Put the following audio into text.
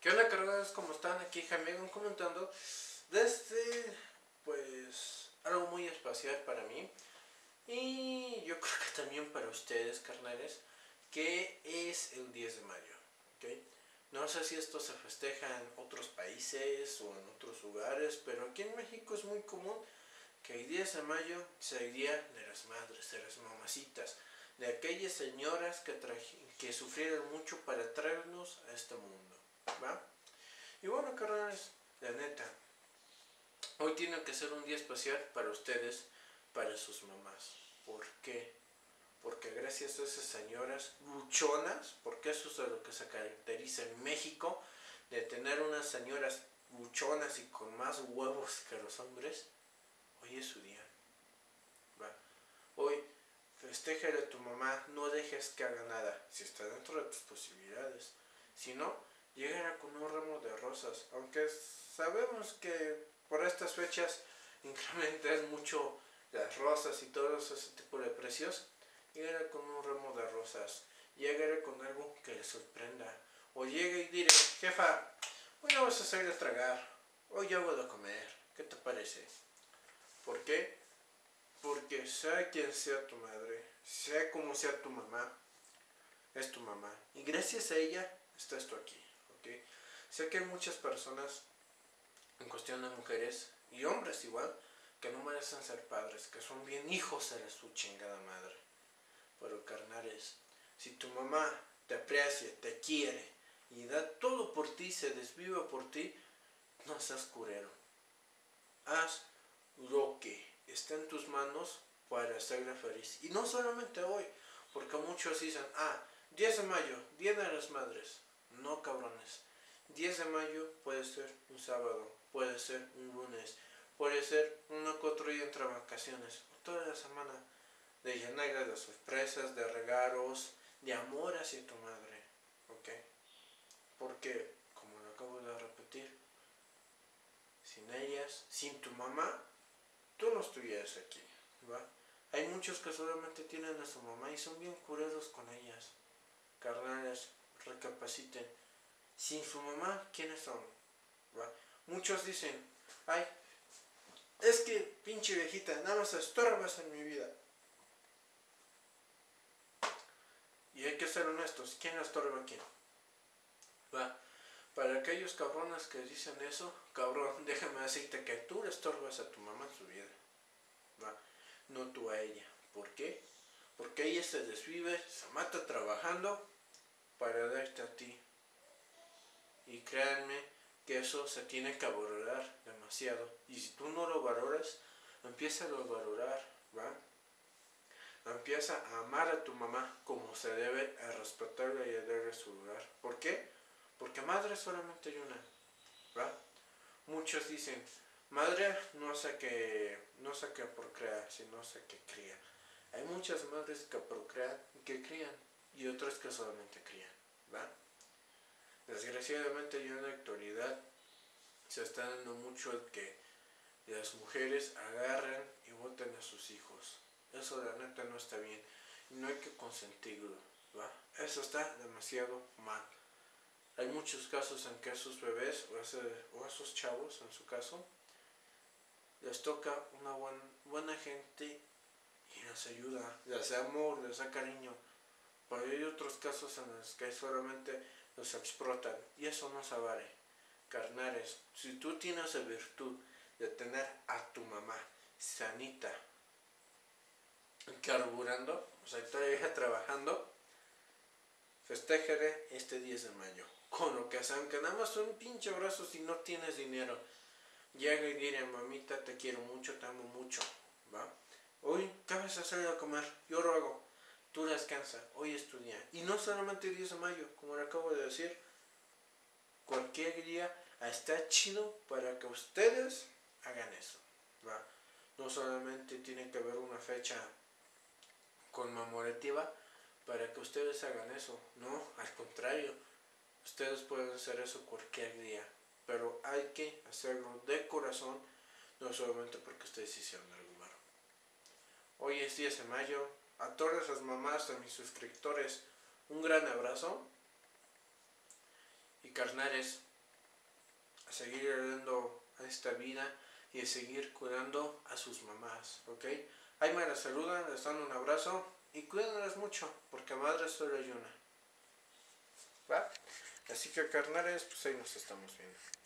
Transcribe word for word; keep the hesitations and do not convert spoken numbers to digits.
¿Qué onda, cargados? ¿Cómo están? Aquí Jaime comentando desde, pues, algo muy especial para mí y yo creo que también para ustedes, carnales, que es el diez de mayo, ¿ok? No sé si esto se festeja en otros países o en otros lugares, pero aquí en México es muy común que el diez de mayo sea el día de las madres, de las mamacitas, de aquellas señoras que, que sufrieron mucho para traernos a este mundo, ¿va? Y bueno, carnales, la neta, hoy tiene que ser un día especial para ustedes, para sus mamás. ¿Por qué? Porque gracias a esas señoras luchonas, porque eso es de lo que se caracteriza en México, de tener unas señoras luchonas y con más huevos que los hombres, hoy es su día. ¿Va? Hoy, festéjale a tu mamá, no dejes que haga nada, si está dentro de tus posibilidades. Si no, llegara con un ramo de rosas, aunque sabemos que por estas fechas incrementan mucho las rosas y todo ese tipo de precios. Llegara con un ramo de rosas, llegara con algo que le sorprenda, o llegue y diré: jefa, hoy no vas a salir a tragar, hoy yo hago de comer, ¿qué te parece? ¿Por qué? Porque sea quien sea tu madre, sea como sea tu mamá, es tu mamá, y gracias a ella estás tú aquí, ¿ok? Sé que hay muchas personas, en cuestión de mujeres y hombres igual, que no merecen ser padres, que son bien hijos de su chingada madre. Pero carnales, si tu mamá te aprecia, te quiere y da todo por ti, se desvive por ti, no seas curero. Haz lo que está en tus manos para hacerla feliz. Y no solamente hoy, porque muchos dicen: ah, diez de mayo, día de las madres. No, cabrones. diez de mayo puede ser un sábado, puede ser un lunes, puede ser uno que otro día entre vacaciones, o toda la semana, de llenarla de sorpresas, de regalos, de amor hacia tu madre, ¿ok? Porque, como lo acabo de repetir, sin ellas, sin tu mamá, tú no estuvieras aquí, ¿va? Hay muchos que solamente tienen a su mamá y son bien cureros con ellas. Carnales, recapaciten. Sin su mamá, ¿quiénes son? ¿Va? Muchos dicen: ay, es que pinche viejita, nada más estorbas en mi vida. Y hay que ser honestos, ¿quién estorba a quién? ¿Va? Para aquellos cabrones que dicen eso, cabrón, déjame decirte que tú le estorbas a tu mamá en su vida, ¿va? No tú a ella. ¿Por qué? Porque ella se desvive, se mata trabajando para darte a ti. Y créanme que eso se tiene que valorar demasiado. Y si tú no lo valoras, empieza a lo valorar, ¿va? Empieza a amar a tu mamá como se debe, a respetarla y a darle su lugar. ¿Por qué? Porque madre solamente hay una, ¿va? Muchos dicen: madre no sé qué, no sé qué procrear, sino sé qué cría. Hay muchas madres que procrean y que crían, y otras que solamente crían, ¿va? Desgraciadamente ya en la actualidad se está dando mucho el que las mujeres agarran y boten a sus hijos. Eso la neta no está bien y no hay que consentirlo, ¿va? Eso está demasiado mal. Hay muchos casos en que a esos bebés o a, ese, o a esos chavos, en su caso, les toca una buen, buena gente y les ayuda, les da amor, les da cariño. Pero hay otros casos en los que solamente los explotan y eso no se vale. Carnales, si tú tienes la virtud de tener a tu mamá sanita, carburando, o sea, todavía trabajando, festéjale este diez de mayo. Con lo que sea, aunque nada más un pinche abrazo si no tienes dinero. Llega y dile: mamita, te quiero mucho, te amo mucho, ¿va? Hoy, ¿qué vas a hacer a comer? Yo lo hago. Tú descansa, hoy es tu día. Y no solamente el diez de mayo, como le acabo de decir, cualquier día está chido para que ustedes hagan eso, ¿va? No solamente tiene que haber una fecha conmemorativa para que ustedes hagan eso, no, al contrario, ustedes pueden hacer eso cualquier día, pero hay que hacerlo de corazón, no solamente porque ustedes hicieron algo malo. Hoy es diez de mayo, a todas las mamás de mis suscriptores, un gran abrazo. Y carnales, seguir heredando a esta vida y a seguir cuidando a sus mamás, ¿ok? Ahí me las saludan, les dan un abrazo y cuídenlas mucho, porque madre solo hay una, ¿va? Así que carnales, pues ahí nos estamos viendo.